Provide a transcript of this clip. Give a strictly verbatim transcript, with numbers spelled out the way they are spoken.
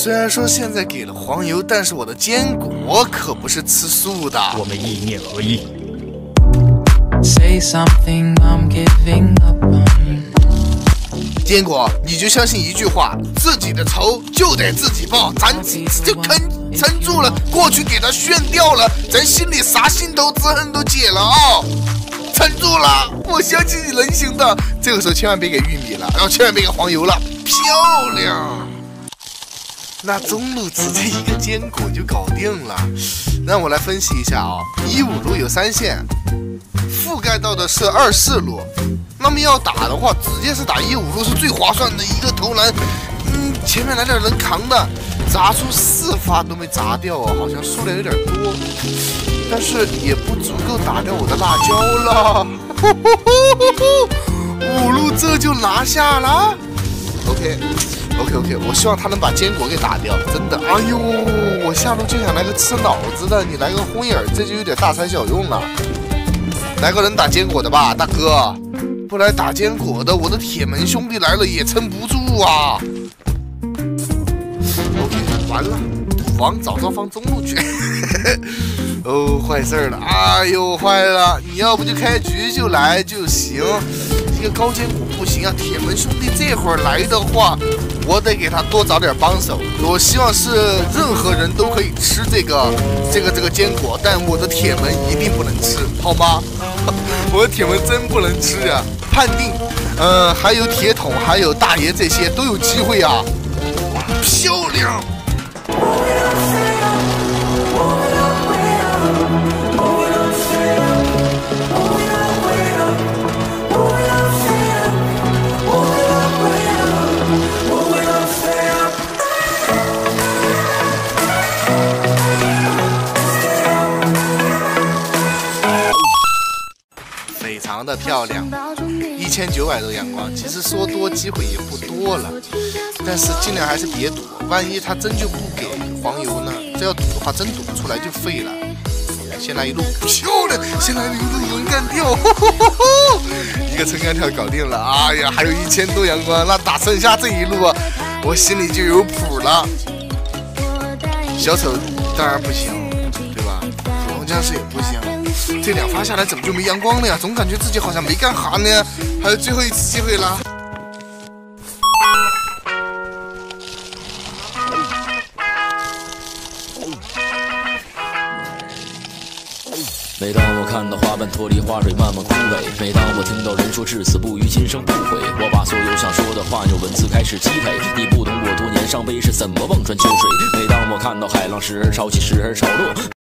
虽然说现在给了黄油，但是我的坚果可不是吃素的。 我们一念合一。 Say something, I'm giving up on you. 坚果，你就相信一句话，自己的仇就得自己报，咱就肯撑住了，过去给他炫掉了，咱心里啥心头之恨都解了啊、哦！撑住了，我相信你能行的。这个时候千万别给玉米了，然后千万别给黄油了，漂亮。那中路直接一个坚果就搞定了。让我来分析一下啊、哦，一五路有三线，覆盖到的是二四路。那么要打的话，直接是打一五路是最划算的一个投篮。嗯，前面来点人扛的，砸出四发都没砸掉啊，好像数量有点多，但是也不足够打掉我的辣椒了。五路这就拿下了。OK OK OK， 我希望他能把坚果给打掉，真的。哎呦，我下路就想来个吃脑子的，你来个红眼，这就有点大材小用了。来个人打坚果的吧，大哥。不来打坚果的，我的铁门兄弟来了也撑不住啊 ！OK， 完了，往早上放中路去。哦，坏事了！哎呦，坏了！你要不就开局就来就行，这个高坚果不行啊！铁门兄弟这会儿来的话，我得给他多找点帮手。我希望是任何人都可以吃这个这个这个坚果，但我的铁门一定不能吃，好吗？我的铁门真不能吃啊！判定，呃，还有铁桶，还有大爷这些都有机会啊！漂亮！非常的漂亮，一千九百多阳光，其实说多机会也不多了，但是尽量还是别赌，万一他真就不给黄油呢？这要赌的话，真赌不出来就废了。先来一路漂亮，先来一路云干跳，呵呵呵呵一个撑杆跳搞定了。哎呀，还有一千多阳光，那打剩下这一路啊，我心里就有谱了。小丑当然不行，对吧？红将士也不行。这两发下来怎么就没阳光了呀？总感觉自己好像没干哈呢。还有最后一次机会了。 每当我看到花瓣脱离花蕊慢慢枯萎，每当我听到人说至死不渝今生不悔，我把所有想说的话用文字开始击退。你不懂我多年伤悲是怎么望穿秋水，每当我看到海浪时而潮起时而潮落。